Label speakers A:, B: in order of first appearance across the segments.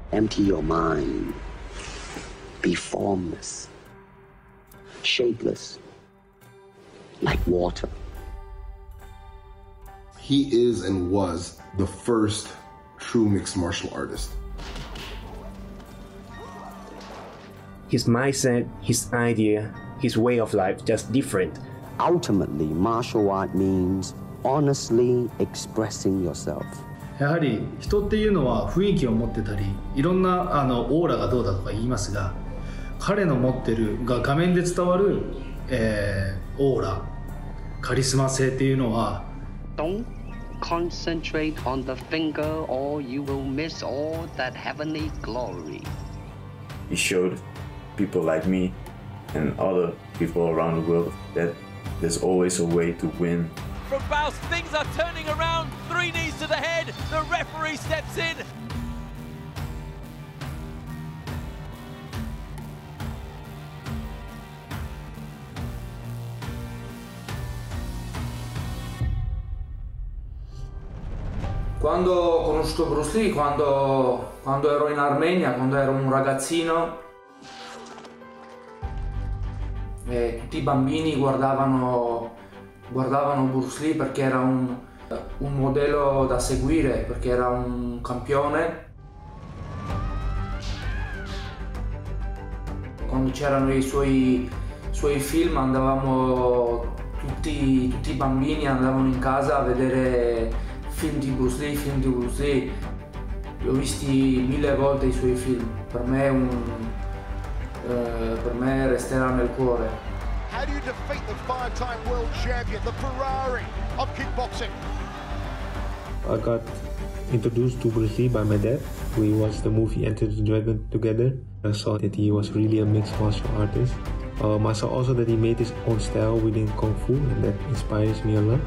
A: Empty your mind. Be formless, shapeless, like water.
B: He is and was the first true mixed martial artist.
C: His mindset, his idea, his way of life just different.
A: Ultimately, martial art means honestly expressing yourself.
D: やはり人っていうのは雰囲気を持ってたり、いろんなオーラがどうだとか言いますが、彼の持ってる画面で伝わる、オーラ、カリスマ性っていうのは
A: Don't concentrate on the finger or you will miss all that heavenly glory.
E: He showed people like me and other people around the world that there's always a way to win.
F: From Faust, things are turning around. 3 knees to the head. The referee steps in.
G: Quando ho conosciuto Bruce Lee, quando ero in Armenia, quando ero un ragazzino, tutti i bambini guardavano Bruce Lee perché era un modello da seguire, perché era un campione. Quando c'erano i suoi film andavamo, tutti i bambini andavano in casa a vedere film di Bruce Lee. Li ho visti 1000 volte i suoi film, per me resterà nel cuore.
H: How do you defeat the 5-time world champion, the Ferrari of kickboxing?
I: I got introduced to Bruce Lee by my dad. We watched the movie Enter the Dragon together. I saw that he was really a mixed martial artist. I saw also that he made his own style within Kung Fu, and that inspires me a lot.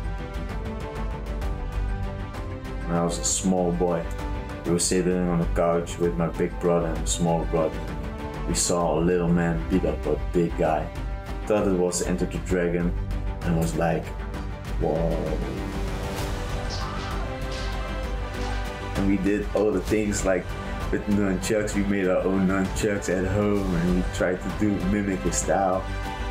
E: When I was a small boy, we were sitting on the couch with my big brother and small brother. We saw a little man beat up a big guy. Thought it was Enter the Dragon and was like, whoa. And we did all the things like with nunchucks. We made our own nunchucks at home and we tried to mimic his style.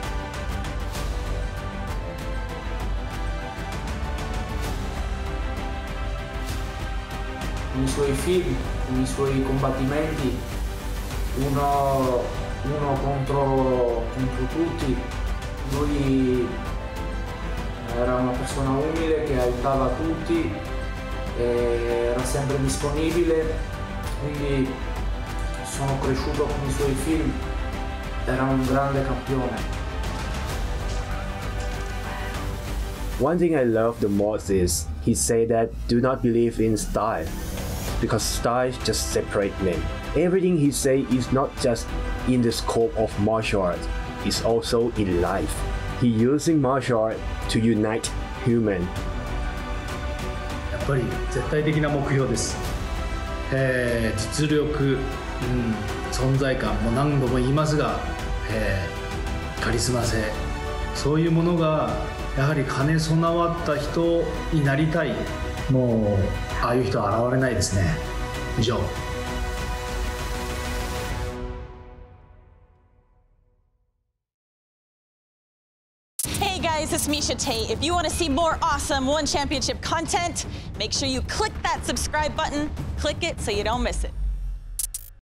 G: Con i suoi film, con i suoi combattimenti, uno contro tutti. Lui era una persona umile che aiutava tutti, era sempre disponibile, quindi sono cresciuto con i suoi film, era un grande campione.
C: One thing I love the most is he said that do not believe in style, because style just separate men. Everything he say is not just in the scope of martial art, it's also in life. He using martial art to unite human.
D: やっぱり絶対的な目標です。実力、存在感も何度も言いますが、カリスマ性、そういうものがやはり兼ね備わった人になりたい。もうああいう人は現れないですね。以上。
J: Hey guys, it's Misha Tate. If you want to see more awesome One Championship content, make sure you click that subscribe button. Click it so you don't miss it.